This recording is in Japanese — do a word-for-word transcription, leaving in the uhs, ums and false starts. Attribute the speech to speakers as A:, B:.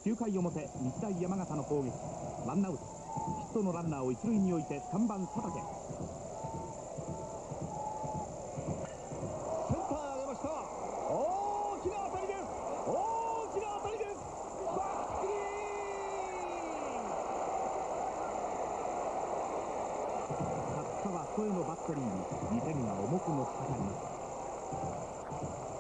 A: きゅうかい表、日大山形の攻撃。ワンアウト、ヒットのランナーを一塁に置いてさんばん佐竹。センター出ました。大きな当たりです。大きな当たりです。バックリーン。勝川副へのバッテリーににてんが重くのしかかります。